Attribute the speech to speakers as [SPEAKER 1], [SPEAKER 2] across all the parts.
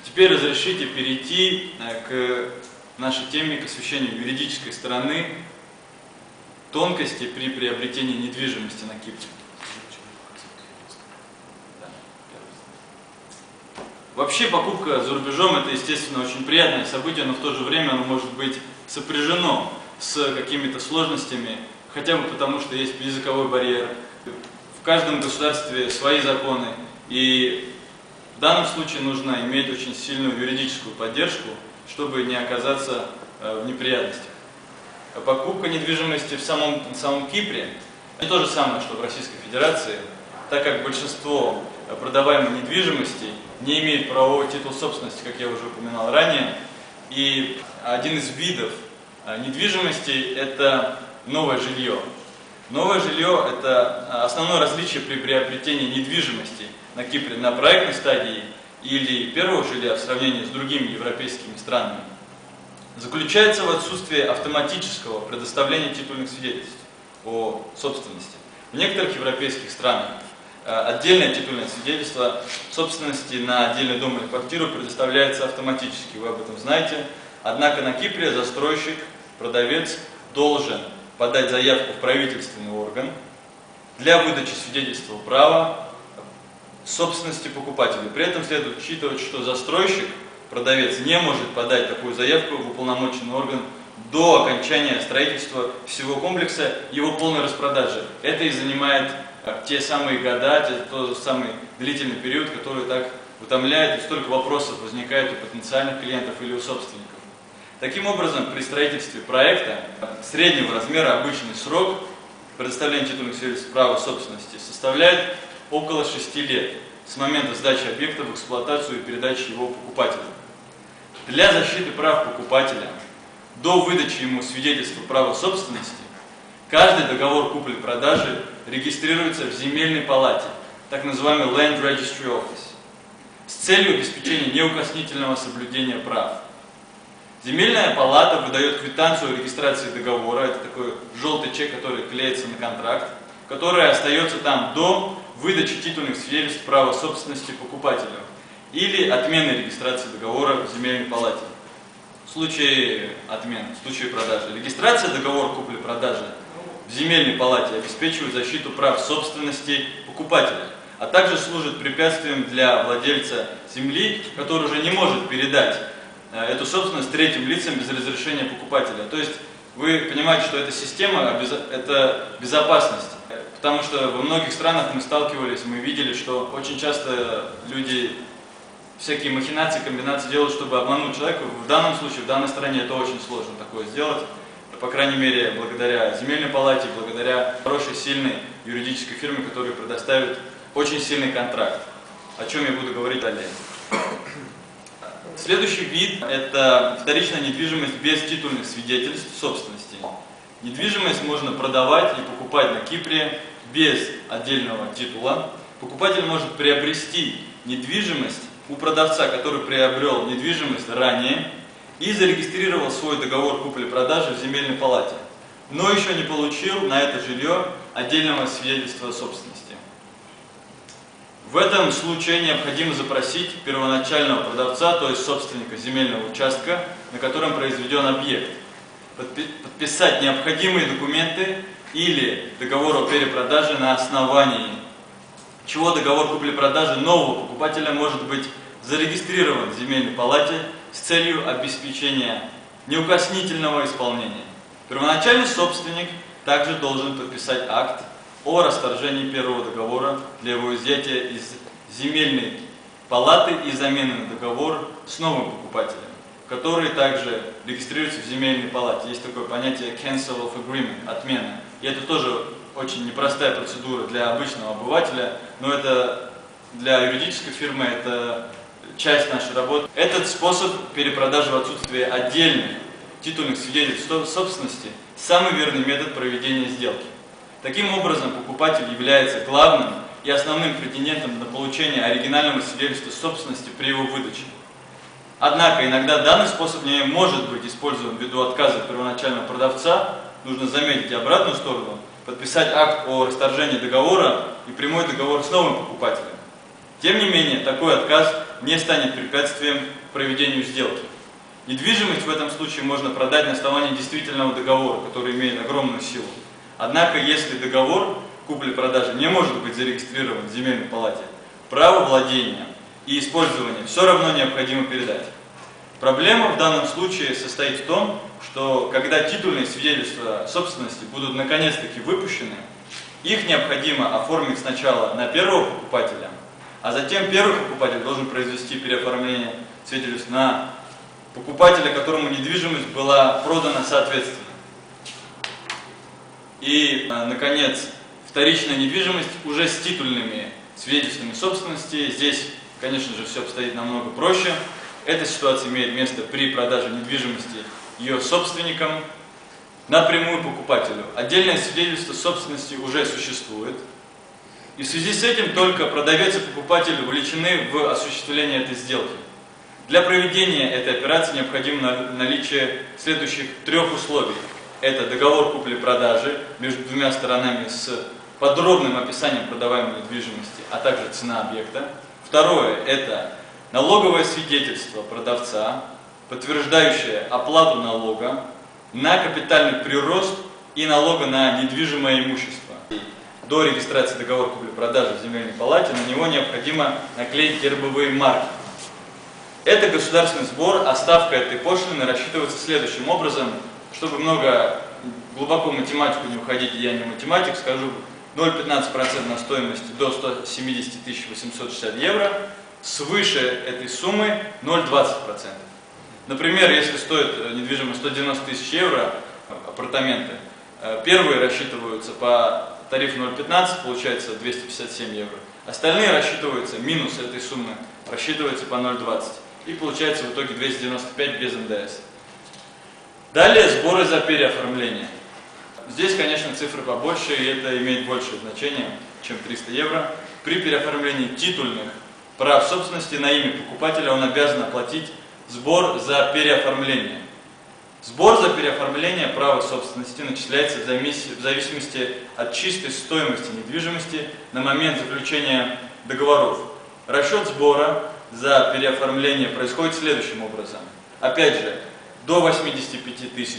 [SPEAKER 1] Теперь разрешите перейти к нашей теме, к освещению юридической стороны тонкости при приобретении недвижимости на Кипре. Вообще покупка за рубежом — это, естественно, очень приятное событие, но в то же время оно может быть сопряжено с какими-то сложностями, хотя бы потому, что есть языковой барьер. В каждом государстве свои законы, и в данном случае нужно иметь очень сильную юридическую поддержку, чтобы не оказаться в неприятностях. Покупка недвижимости в самом Кипре — не то же самое, что в Российской Федерации, так как большинство продаваемой недвижимости не имеет правового титула собственности, как я уже упоминал ранее. И один из видов недвижимости — это новое жилье. Новое жилье — это основное различие при приобретении недвижимости на Кипре на проектной стадии или первого жилья в сравнении с другими европейскими странами. Заключается в отсутствии автоматического предоставления титульных свидетельств о собственности. В некоторых европейских странах отдельное титульное свидетельство собственности на отдельный дом или квартиру предоставляется автоматически, вы об этом знаете. Однако на Кипре застройщик, продавец должен подать заявку в правительственный орган для выдачи свидетельства права собственности покупателя. При этом следует учитывать, что застройщик, продавец, не может подать такую заявку в уполномоченный орган до окончания строительства всего комплекса, его полной распродажи. Это и занимает те самые года, тот самый длительный период, который так утомляет, и столько вопросов возникает у потенциальных клиентов или у собственников. Таким образом, при строительстве проекта среднего размера обычный срок предоставления титульных свидетельств права собственности составляет около 6 лет с момента сдачи объекта в эксплуатацию и передачи его покупателю. Для защиты прав покупателя до выдачи ему свидетельства права собственности каждый договор купли-продажи регистрируется в земельной палате, так называемый Land Registry Office, с целью обеспечения неукоснительного соблюдения прав. Земельная палата выдает квитанцию о регистрации договора, это такой желтый чек, который клеится на контракт, который остается там до выдачи титульных свидетельств права собственности покупателю или отмены регистрации договора в земельной палате. В случае отмены, в случае продажи. Регистрация договора купли-продажи в земельной палате обеспечивает защиту прав собственности покупателя, а также служит препятствием для владельца земли, который уже не может передать эту собственность третьим лицам без разрешения покупателя. То есть вы понимаете, что эта система – это безопасность. Потому что во многих странах мы сталкивались, мы видели, что очень часто люди всякие махинации, комбинации делают, чтобы обмануть человека. В данном случае, в данной стране это очень сложно такое сделать. По крайней мере, благодаря земельной палате, благодаря хорошей, сильной юридической фирме, которая предоставит очень сильный контракт, о чем я буду говорить далее. Следующий вид – это вторичная недвижимость без титульных свидетельств собственности. Недвижимость можно продавать и покупать на Кипре без отдельного титула. Покупатель может приобрести недвижимость у продавца, который приобрел недвижимость ранее и зарегистрировал свой договор купли-продажи в земельной палате, но еще не получил на это жилье отдельного свидетельства собственности. В этом случае необходимо запросить первоначального продавца, то есть собственника земельного участка, на котором произведен объект, подписать необходимые документы или договор о перепродаже, на основании чего договор купли-продажи нового покупателя может быть зарегистрирован в земельной палате с целью обеспечения неукоснительного исполнения. Первоначальный собственник также должен подписать акт о расторжении первого договора для его изъятия из земельной палаты и замены на договор с новым покупателем, который также регистрируется в земельной палате. Есть такое понятие cancel of agreement, отмена. И это тоже очень непростая процедура для обычного обывателя, но это для юридической фирмы это часть нашей работы. Этот способ перепродажи в отсутствие отдельных титульных свидетельств собственности – самый верный метод проведения сделки. Таким образом, покупатель является главным и основным претендентом на получение оригинального свидетельства собственности при его выдаче. Однако иногда данный способ не может быть использован ввиду отказа первоначального продавца. Нужно заметить и обратную сторону, подписать акт о расторжении договора и прямой договор с новым покупателем. Тем не менее, такой отказ не станет препятствием к проведению сделки. Недвижимость в этом случае можно продать на основании действительного договора, который имеет огромную силу. Однако, если договор купли-продажи не может быть зарегистрирован в земельной палате, право владения и использования все равно необходимо передать. Проблема в данном случае состоит в том, что когда титульные свидетельства собственности будут наконец-таки выпущены, их необходимо оформить сначала на первого покупателя, а затем первый покупатель должен произвести переоформление свидетельств на покупателя, которому недвижимость была продана соответственно. И, наконец, вторичная недвижимость уже с титульными свидетельствами собственности. Здесь, конечно же, все обстоит намного проще. Эта ситуация имеет место при продаже недвижимости ее собственникам напрямую покупателю. Отдельное свидетельство собственности уже существует. И в связи с этим только продавец и покупатель вовлечены в осуществление этой сделки. Для проведения этой операции необходимо наличие следующих трех условий. Это договор купли-продажи между двумя сторонами с подробным описанием продаваемой недвижимости, а также цена объекта. Второе – это налоговое свидетельство продавца, подтверждающее оплату налога на капитальный прирост и налога на недвижимое имущество. До регистрации договора купли-продажи в земельной палате на него необходимо наклеить гербовые марки. Это государственный сбор, а ставка этой пошлины рассчитывается следующим образом. Чтобы глубоко в математику не уходить, я не математик, скажу 0,15% на стоимость до 170 860 евро, свыше этой суммы 0,20%. Например, если стоит недвижимость 190 000 евро, апартаменты, первые рассчитываются по тарифу 0,15, получается 257 евро. Остальные рассчитываются, минус этой суммы, рассчитывается по 0,20. И получается в итоге 295 без НДС. Далее сборы за переоформление. Здесь, конечно, цифры побольше, и это имеет большее значение, чем 300 евро. При переоформлении титульных прав собственности на имя покупателя он обязан оплатить сбор за переоформление. Сбор за переоформление права собственности начисляется в зависимости от чистой стоимости недвижимости на момент заключения договоров. Расчет сбора за переоформление происходит следующим образом. Опять же, до 85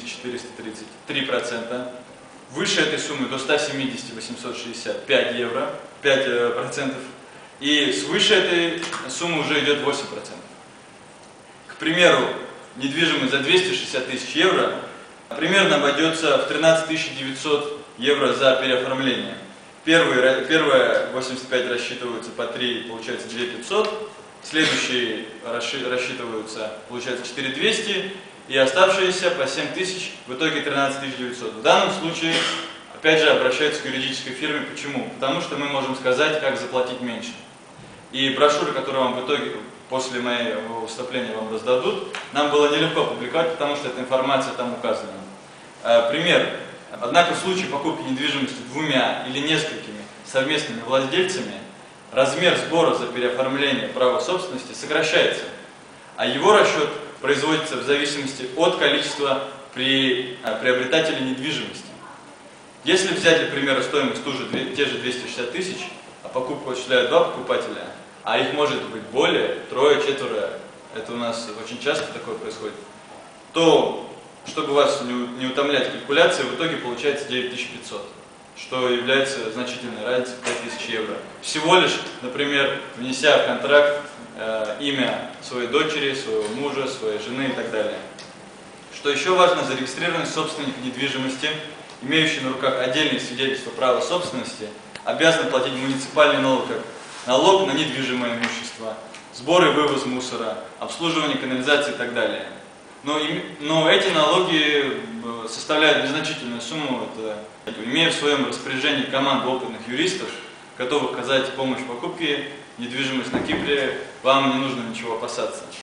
[SPEAKER 1] 433%, выше этой суммы до 170 865 евро, 5%, и свыше этой суммы уже идет 8%. К примеру, недвижимость за 260 000 евро примерно обойдется в 13 900 евро за переоформление. Первые 85 рассчитываются по 3, получается 2 500, следующие рассчитываются, получается 4 200, и оставшиеся по 7 000, в итоге 13 900. В данном случае, опять же, обращаются к юридической фирме. Почему? Потому что мы можем сказать, как заплатить меньше. И брошюры, которые вам в итоге после моего выступления вам раздадут, нам было нелегко публиковать, потому что эта информация там указана. Пример. Однако в случае покупки недвижимости двумя или несколькими совместными владельцами размер сбора за переоформление права собственности сокращается, а его расчет производится в зависимости от количества приобретателей недвижимости. Если взять, для примера, стоимость те же 260 000, а покупку осуществляют два покупателя, а их может быть более, трое, четверо, это у нас очень часто такое происходит, то, чтобы вас не утомлять калькуляцией, в итоге получается 9500, что является значительной разницей в 5000 евро. Всего лишь, например, внеся в контракт имя своей дочери, своего мужа, своей жены и так далее. Что еще важно, зарегистрированный собственник недвижимости, имеющий на руках отдельные свидетельства права собственности, обязан платить муниципальный налог, как налог на недвижимое имущество, сбор и вывоз мусора, обслуживание канализации и так далее. Но эти налоги составляют незначительную сумму. Имея в своем распоряжении команду опытных юристов, готовых оказать помощь в покупке недвижимости на Кипре, вам не нужно ничего опасаться.